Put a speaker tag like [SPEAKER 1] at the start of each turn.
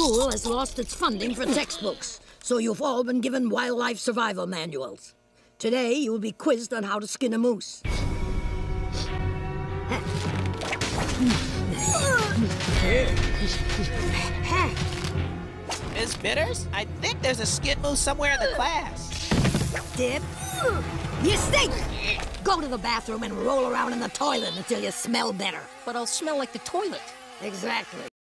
[SPEAKER 1] school has lost its funding for textbooks, so you've all been given wildlife survival manuals. Today, you will be quizzed on how to skin a moose.
[SPEAKER 2] Miss Bitters, I think there's a skid moose somewhere in the class.
[SPEAKER 1] Dip. You stink! Go to the bathroom and roll around in the toilet until you smell better.
[SPEAKER 3] But I'll smell like the toilet.
[SPEAKER 1] Exactly.